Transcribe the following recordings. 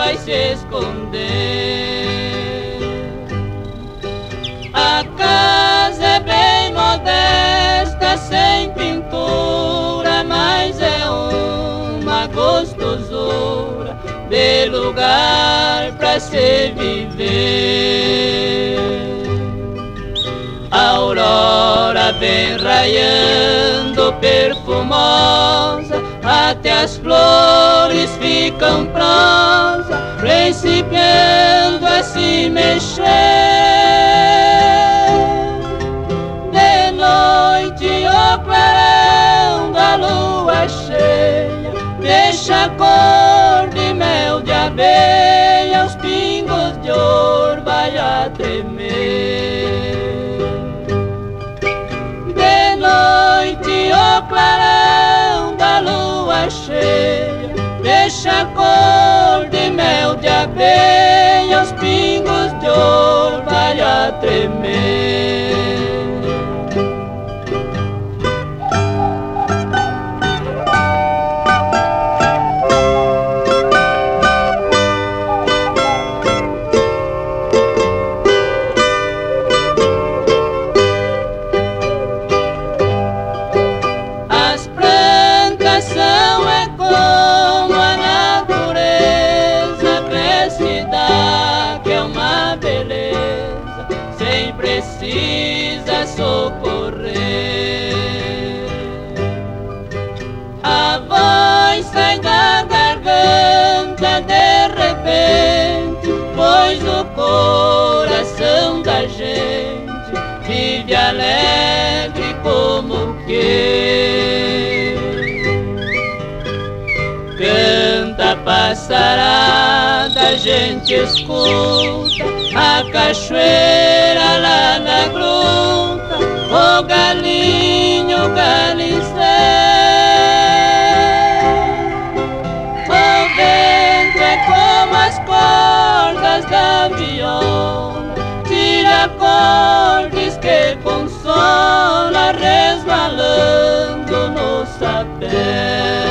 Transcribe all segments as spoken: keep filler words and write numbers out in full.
vai se esconder. A casa é bem modesta, sem pintura, mas é uma gostosura de lugar pra se viver. A aurora vem raiando perfumosa, até as flores ficam prosas, principiando a se mexer. De noite o clarão da lua cheia deixa a cor de mel de abelha, os pingos de ouro vai a tremer. De noite o clarão da lua cheia deixa a cor de mel de abelha, os pingos de ouro vai a tremer. Precisa socorrer. A voz sai da garganta de repente, pois o coração da gente vive alegre como que canta a passarada, a gente escuta a cachoeira lá na gruta, o galinho galicé. O vento é como as cordas da viola, tira acordes que consola, resvalando no sapé.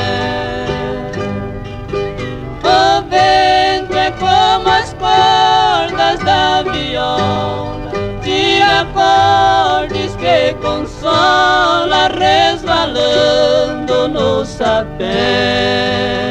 O vento é como as cordas da viola, tira acordes que consola, resvalando no sapé.